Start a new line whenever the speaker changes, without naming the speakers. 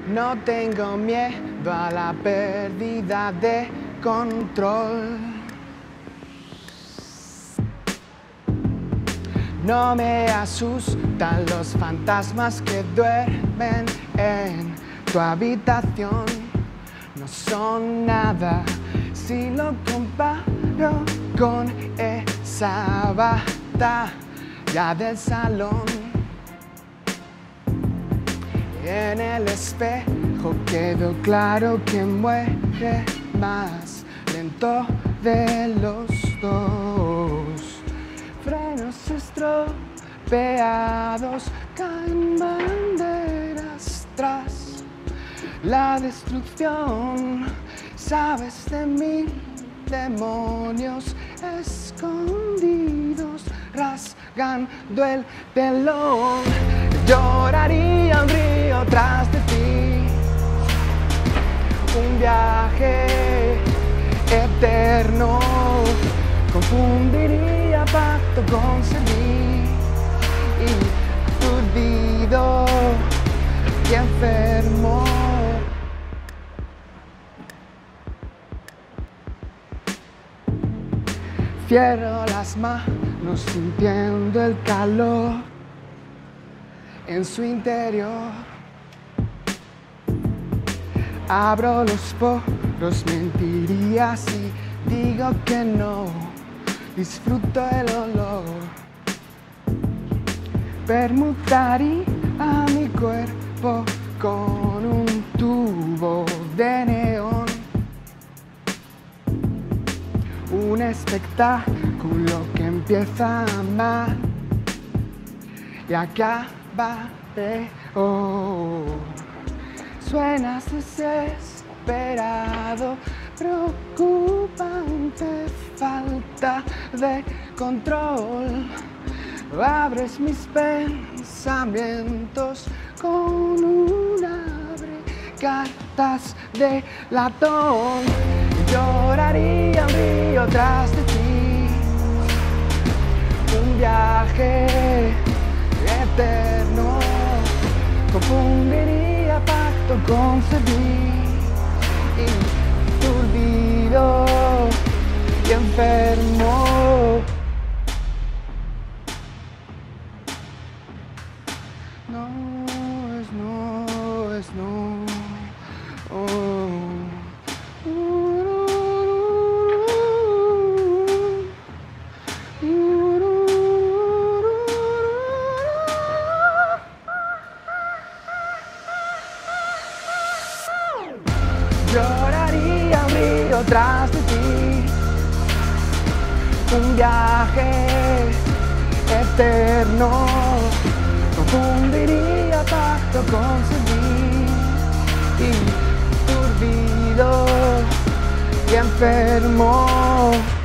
No tengo miedo a la pérdida de control. No me asustan los fantasmas que duermen en tu habitación. No son nada si lo comparo con esa batalla del salón. En el espejo quedó claro que muere más lento de los dos. Frenos estropeados, caen banderas tras la destrucción. Sabes de mil demonios escondidos rasgando el telón. Lloraría un río tras de ti, un viaje eterno. Confundiría pacto con servir, aturdido y enfermo. Cierro las manos sintiendo el calor en su interior. Abro los poros, mentiría si digo que no. Disfruto el olor. Permutaría a mi cuerpo con un tubo de neón. Un espectáculo que empieza mal y acaba peor. Suenas desesperado, preocupante, falta de control. Abres mis pensamientos con un abre cartas de latón. Lloraría un río tras de ti, un viaje eterno. Confundiría pacto con servir, aturdido y enfermo. No es no. Oh. Lloraría un río tras de ti, un viaje eterno. Confundiría pacto con servir, aturdido y enfermo.